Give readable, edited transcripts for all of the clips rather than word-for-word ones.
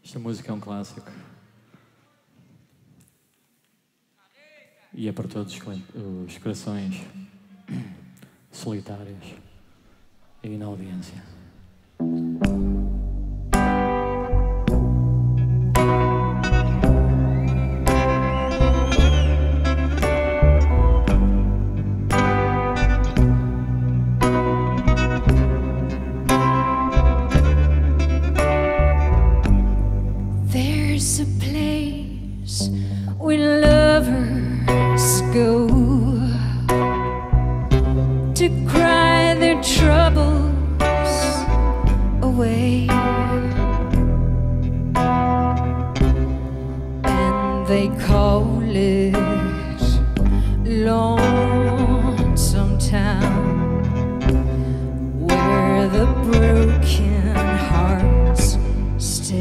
Esta música é um clássico. E é para todos os corações solitários e na audiência. There's a place where lovers go to cry their troubles away, and they call it Lonesome Town, where the broken hearts stay.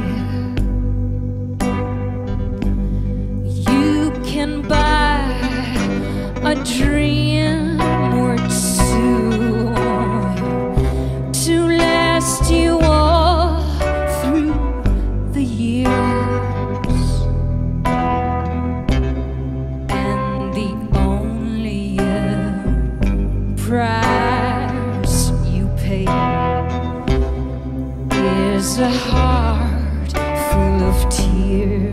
Can buy a dream or two to last you all through the years, and the only price you pay is a heart full of tears.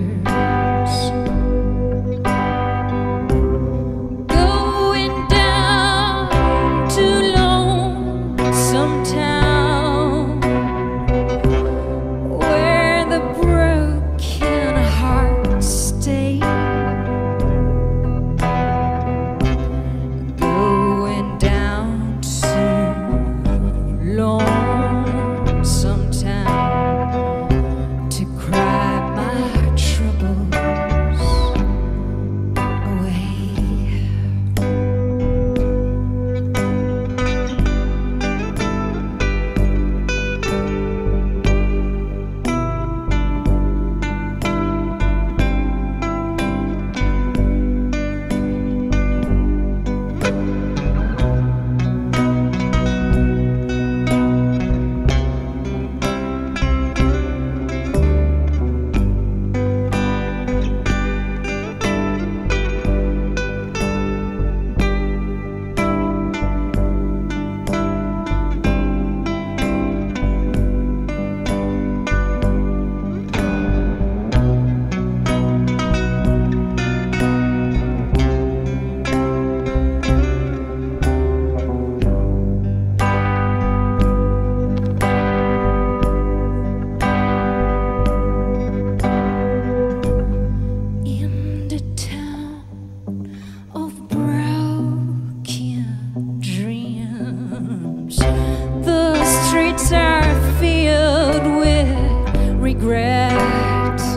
Are filled with regret.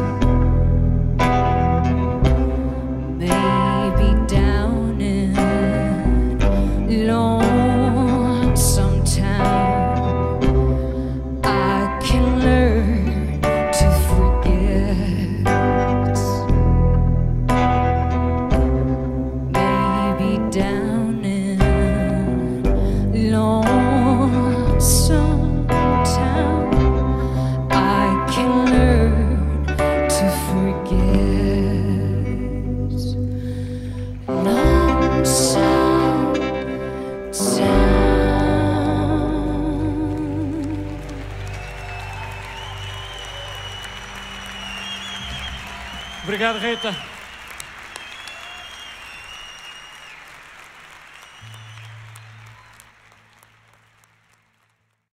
Maybe down in Lonesome Town I can learn to forget. Maybe down in Lonesome Obrigado, Rita.